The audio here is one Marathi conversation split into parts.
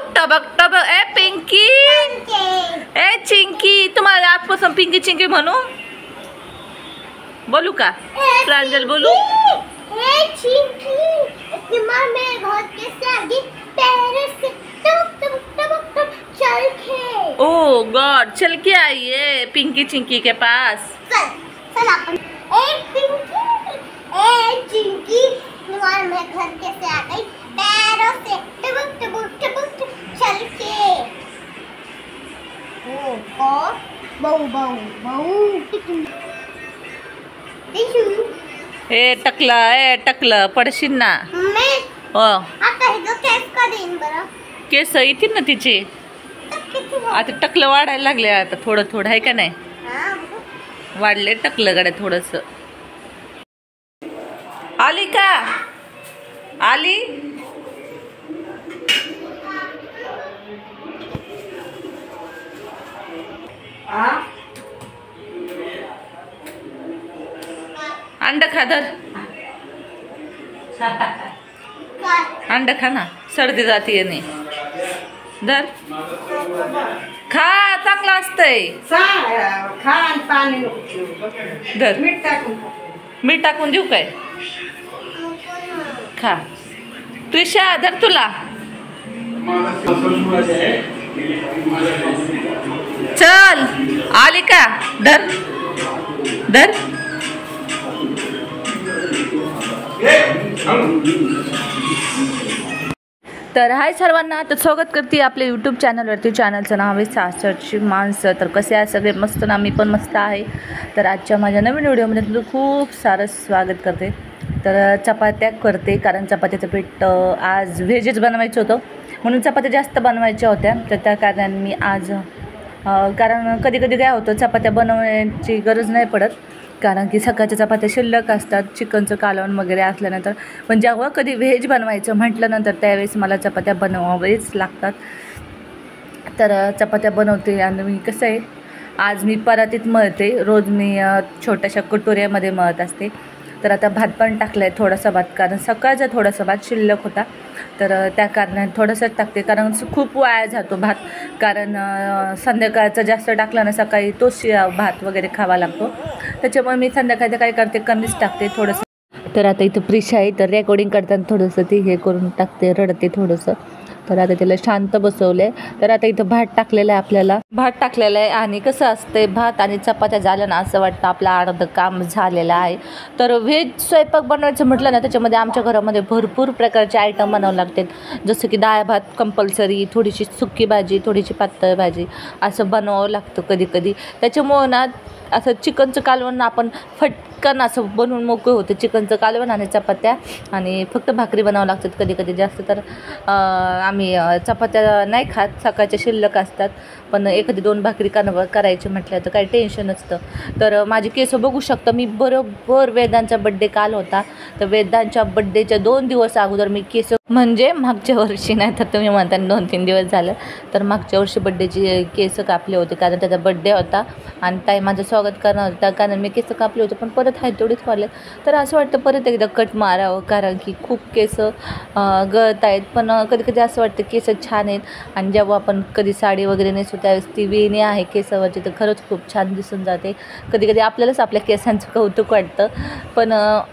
टबक टबक ए पिंकी ए चिंकी, तुम्हाला आजपासून पिंकी चिंकी म्हणू? बोलू का? प्रांजल बोलू? ओ गॉड, चल के आइए पिंकी चिंकी के पास। मैं घर कैसे आ गई? पैरों से टबक टबक टबक चल के। ओ बहू बहू बहू ए टकलं पडशील ना। हो आता हे केस करीन बरं। केस येतील ना तिचे, आता टकलं वाढायला लागले आता थोडं थोडं, आहे का नाही? वाढले टकलं गड्या थोडस। आली का? आली? अंड खा, धर अंड खा ना, सर्दी जातीये नाही, धर खा, चांगलं असतंय। धर, मीठ टाकून देऊ काय? खा तुझ्या, धर तुला। चल आली का? धर धर। तर हाय सर्वांना, तर स्वागत करते आपल्या यूट्यूब चॅनलवरती। चॅनलचं नाव आहे सासरची माणसं। तर कसे आहे सगळे? मस्त ना? मी पण मस्त आहे। तर आजच्या माझ्या नवीन व्हिडिओमध्ये तुझं खूप सारं स्वागत करते। तर चपात्या करते, कारण चपात्याचं पीठ आज व्हेजच बनवायचं होतं, म्हणून चपात्या जास्त बनवायच्या होत्या। तर त्या कारणाने मी आज कारण कधी कधी काय होतं, चपात्या बनवण्याची गरज नाही पडत, कारण की सकाळच्या चपात्या शिल्लक असतात चिकनचं कालवण वगैरे असल्यानंतर। पण जेव्हा कधी व्हेज बनवायचं म्हटल्यानंतर त्यावेळेस मला चपात्या बनवावेच लागतात। तर चपात्या बनवते आणि मी कसं आहे, आज मी परातीत मळते, रोज मी छोट्याशा कटोऱ्यामध्ये मळत असते। तर आता भात पण टाकला आहे, थोडासा भात, कारण सकाळचा थोडासा भात शिल्लक होता, तर त्या कारणाने थोडंसंच टाकते, कारण खूप वाया जातो भात, कारण संध्याकाळचं जास्त टाकलं ना सकाळी तोच भात वगैरे खावा लागतो, त्याच्यामुळे मी संध्याकाळचं काय करते, कमीच टाकते थोडंसं। तर आता इथं प्रिशा आहे, तर रेकॉर्डिंग करताना थोडंसं ती हे करून टाकते, रडते थोडंसं। तर आता तिला शांत बसवलं आहे। तर आता इथं भात टाकलेलं आहे, आपल्याला भात टाकलेलं आहे, आणि कसं असतंय, भात आणि चपात्या झालं ना असं वाटतं आपलं अर्धं काम झालेलं आहे। तर व्हेज स्वयंपाक बनवायचं म्हटलं ना, त्याच्यामध्ये आमच्या घरामध्ये भरपूर प्रकारचे आयटम बनावं लागतात, जसं की डाळ भात कंपल्सरी, थोडीशी सुकी भाजी, थोडीशी पातळ भाजी, असं बनवावं लागतं कधी कधी। त्याच्यामुळं ना असं चिकनचं कालवण आपण फटकन असं बनवून मोकळं होतं, चिकनचं कालवण आणि चपात्या, आणि फक्त भाकरी बनावं लागतात कधी कधी जास्त। तर आम्ही चपात्या नाही खात, सकाळच्या शिल्लक असतात, पण एखादी 2 भाकरी करायची म्हटलं तर काही टेन्शन नसतं। तर माझे केस बघू शकता, मी बरोबर वेदांचा बड्डे काल होता, तर वेदांच्या बड्डेच्या 2 दिवस अगोदर मी केस, म्हणजे मागच्या वर्षी नाही तर तुम्ही म्हणता 2-3 दिवस झालं, तर मागच्या वर्षी बड्डेची केस कापले होते, कारण त्याचा बड्डे होता आणि ताई माझं स्वागत करणार होता, कारण मी केस कापले होते, पण परत आहे तेवढीच वाढले। तर असं वाटतं परत एकदा कट मारावं, कारण की खूप केस गळत आहेत, पण कधी कधी असं वाटतं केस छान आहेत, आणि जेव्हा आपण कधी साडी वगैरे नेसू त्यावेळेस ती वेणी आहे केसावरची, तर खरंच खूप छान दिसून जाते। कधी कधी आपल्यालाच आपल्या केसांचं कौतुक वाटतं, पण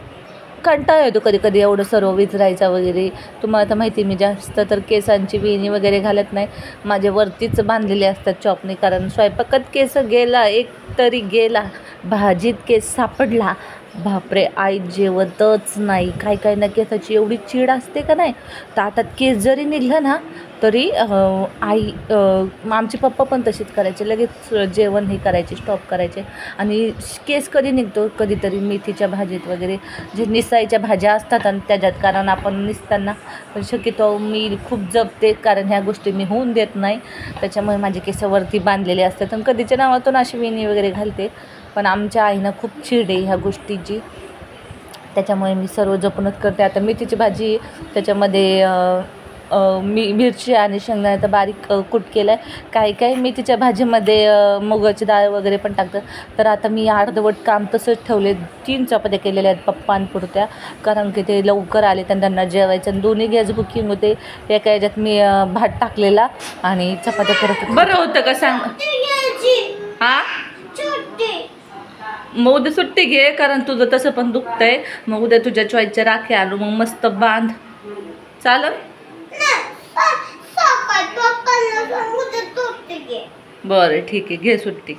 कंटाळा येतो कधी कधी एवढं सर्व विचारायचं वगैरे। तुम्हाला तर माहिती, मी जास्त तर केसांची वेणी वगैरे घालत नाही, माझे वरतीच बांधलेले असतात चॉपने, कारण स्वयंपाकात केस गेला एक तरी गेला, भाजीत केस सापडला, बापरे आई जेवतच नाही। काय ना केसाची एवढी चीड असते का नाही, ताटात केस जरी निघलं ना तरी आई आमचे पप्पा पण तशीच करायचे, लगेच जेवण हे करायचे, स्टॉप करायचे। आणि केस कधी निघतो, कधीतरी मेथीच्या भाजीत वगैरे, जे निसायच्या भाज्या असतात आणि त्याच्यात, कारण आपण निसताना शक्यतो मी खूप जपते, कारण ह्या गोष्टी मी होऊन देत नाही, त्याच्यामुळे माझे केस वरती बांधलेले असतात, आणि कधीच्या नावातून अशी वेणी वगैरे घालते, पण आमच्या आईनं खूप चीड आहे ह्या गोष्टीची, त्याच्यामुळे मी सर्व जपूनच करते। आता मेथीची भाजी, त्याच्यामध्ये मिरची आणि शेंगदाण्याचा बारीक कूट केला आहे. काही काही मेथीच्या भाजीमध्ये मुगाची डाळ वगैरे पण टाकतं. तर आता मी अर्धवट काम तसंच ठेवले. 3 चपात्या केलेल्या आहेत पप्पांपुरत्या, कारण की ते लवकर आले त्यांना जेवायचं आणि दोन्ही गॅस बुकिंग होते. एका याच्यात मी भात टाकलेला आणि चपात्या करत होते. बरं होतं का सांग? हां, मग उद्या सुट्टी घे, कारण तुझं तसं पण दुखतंय. मग उद्या तुझ्या चॉईसच्या राख्या आलो, मग मस्त बांध. चालेल? बरं ठीक आहे, घे सुट्टी.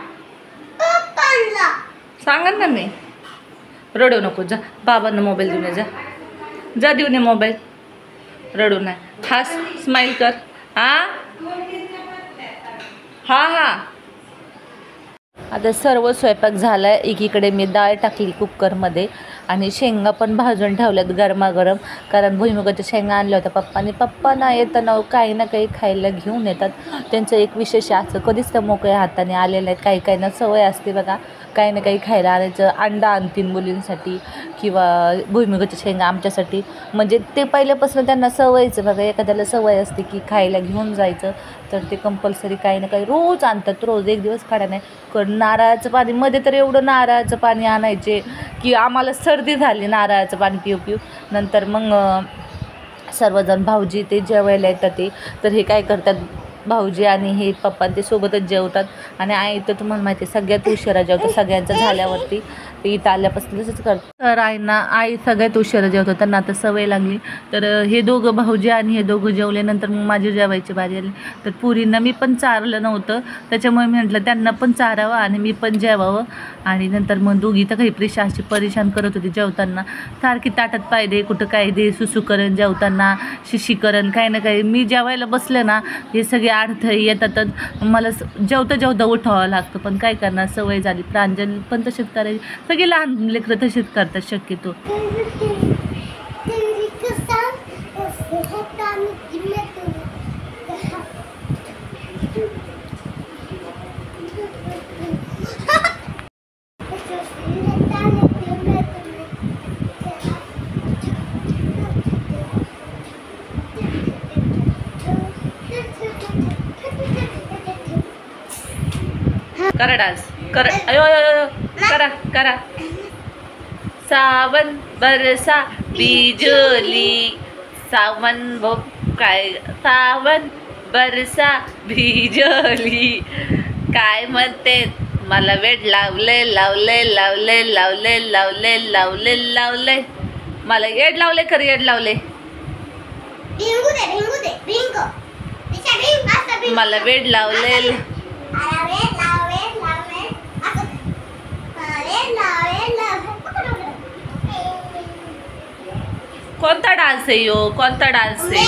सांगा ना मी. रडू नको, जा बाबांना मोबाईल देऊन ये. जा देऊन ये मोबाईल. रडू नाही. हास, स्माईल कर. हां हां हां. आता सर्व स्वयंपाक झाला आहे. एकीकडे मी डाळ टाकली कुकरमध्ये आणि शेंगा पण भाजून ठेवल्यात गरमागरम, कारण भुईमुगाच्या शेंगा आणल्या होत्या पप्पांनी. पप्पांना येताना काही ना काही खायला घेऊन येतात. त्यांचं एक विशेष असं, कधीच त्या मोकळ्या हाताने आलेलं आहेत. काही काहींना सवय असते बघा, काही ना काही खायला आणायचं. अंडा आणतील मुलींसाठी किंवा भुईमुगाच्या शेंगा आमच्यासाठी. म्हणजे ते पहिल्यापासून त्यांना सवयचं बघा. एखाद्याला सवय असते की खायला घेऊन जायचं, तर ते कंपल्सरी काही ना काही रोज आणतात. रोज एक दिवस काढा नाही. नारळाचं पाणी मध्ये तर एवढं नारळाचं पाणी आणायचे की आम्हाला सर्दी झाली नारळाचं पाणी पिऊ पिऊ. नंतर मग सर्वजण भाऊजी ते जेवायला येतात ते, तर हे काय करतात, भाऊजी आणि हे पप्पा ते सोबतच जेवतात. आणि आई तर तुम्हाला माहिती आहे सगळ्यात उशिरा जेवतं. सगळ्यांचं झाल्यावरती ते इथं आल्यापासून तसंच करतं. तर आई सगळ्यात उशिरा जेवतो, त्यांना आता सवय लागली. तर हे दोघं भाऊजी आणि हे दोघं जेवल्यानंतर मग माझी जेवायची बारी आली. तर पुरींना मी पण चारलं नव्हतं, त्याच्यामुळे मी म्हटलं त्यांना पण चारावं आणि मी पण जेवावं. आणि नंतर मग दोघी तर काही प्रिशा अशी परेशान करत होती जेवताना. सारखी ताटात पाय दे, कुठं काय दे, सुसूकरण जेवताना, शिशीकरण, काही ना काही. मी जेवायला बसले ना, हे सगळे अडथळे येतातच. मला जेवता जेवता उठावं लागतं, पण काय करणार, सवय झाली. प्रांजल पण तशीच करायची. सगळे लहान लेकरं तशीच करतात शक्यतो. करा डान्स, करा. अयो करा करा. सावन बरसा बिजली, सावन काय, सावन बरसा बिजली. काय म्हणते, मला वेड लावले लावले लावले लावले लावले लावले लावले, मला येड लावले, खरं येड लावले. मला वेड लावले. कोणता डान्स आहे यो, कोणता डान्स आहे?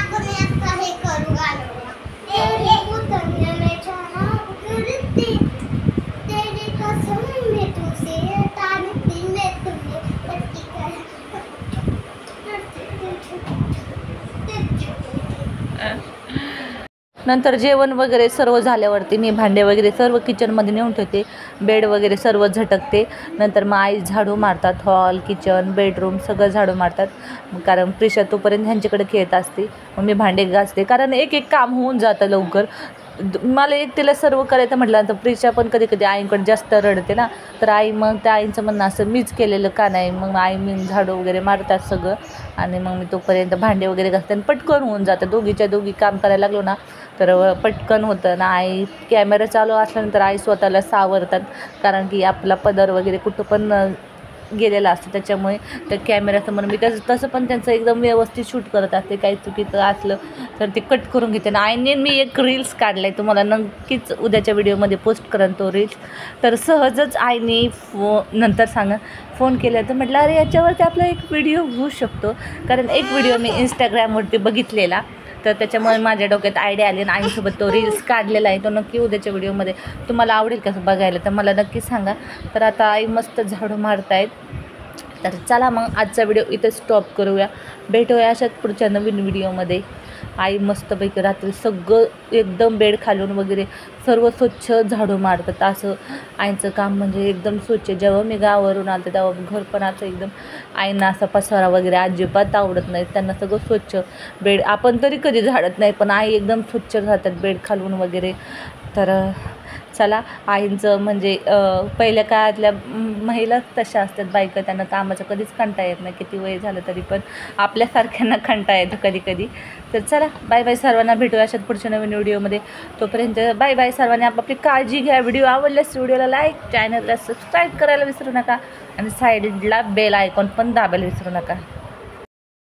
नंतर जेवण वगैरे सर्व झाल्यावरती मी भांडे वगैरे सर्व किचनमध्ये नेऊन ठेवते. बेड वगैरे सर्व झटकते. नंतर मग आई झाडू मारतात. हॉल, किचन, बेडरूम सगळं झाडू मारतात, कारण प्रिशा तोपर्यंत ह्यांच्याकडे खेळत असते. मग मी भांडे घासते, कारण एक एक काम होऊन जातं लवकर. मला एकटीला सर्व करायचं म्हटलं तर प्रिशा पण कधी कधी आईकडे जास्त रडते ना, तर आई मग त्या आईचं म्हणणं असं मीच केलेलं का नाही. मग आई मी झाडू वगैरे मारतात सगळं, आणि मग मी तोपर्यंत भांडे वगैरे घासते आणि पटकन होऊन जातं. दोघीच्या दोघी काम करायला लागलो ना तर पटकन होतं ना. आई कॅमेरा चालू असल्यानंतर आई स्वतःला सावरतात, कारण की आपला पदर वगैरे कुठं पण गेलेला असतं, त्याच्यामुळे त्या कॅमेऱ्यासमोर मी तसं पण त्यांचं एकदम व्यवस्थित शूट करत असते. काही चुकीचं असलं तर ते कट करून घेते ना. आईने मी एक रील्स काढला आहे, तुम्हाला नक्कीच उद्याच्या व्हिडिओमध्ये पोस्ट करेन तो रील्स. तर सहजच आईने नंतर फोन केला, तर म्हटलं अरे याच्यावरती आपला एक व्हिडिओ होऊ शकतो, कारण एक व्हिडिओ मी इंस्टाग्रामवरती बघितलेला, तर त्याच्यामुळे माझ्या डोक्यात आयडिया आली आणि आईसोबत तो रील्स काढलेला आहे. तो नक्की उद्याच्या व्हिडिओमध्ये तुम्हाला आवडेल कसं बघायला, तर मला नक्की सांगा. तर आता आई मस्त झाडू मारतायत. तर चला मग आजचा व्हिडिओ इथं स्टॉप करूया. भेटूया अशाच पुढच्या नवीन व्हिडिओमध्ये. आई मस्तपैकी रात्री सगळं एकदम बेड खालून वगैरे सर्व स्वच्छ झाडू मारतात. असं आईचं काम म्हणजे एकदम स्वच्छ. जेव्हा मी गावावरून आले तेव्हा घर पण असं एकदम, आईंना असा पसारा वगैरे अजिबात आवडत नाही. त्यांना सगळं स्वच्छ बेड, आपण तरी कधी झाडत नाही पण आई एकदम स्वच्छ राहतात बेड खालून वगैरे. तर चला, आईंचं म्हणजे पहिल्या काळातल्या महिलाच तशा असतात बायका, त्यांना कामाचं कधीच कंटाळा येत नाही. किती वय झालं तरी पण आपल्यासारख्यांना कंटाळा येतो कधी कधी. तर चला, बाय बाय सर्वांना, भेटूया अशाच पुढच्या नवीन व्हिडिओमध्ये. तोपर्यंत बाय बाय सर्वांनी, आपापली काळजी घ्या. व्हिडिओ आवडल्यास व्हिडिओला लाईक, चॅनलला सबस्क्राईब करायला विसरू नका आणि साईडला बेल आयकॉन पण दाबायला विसरू नका.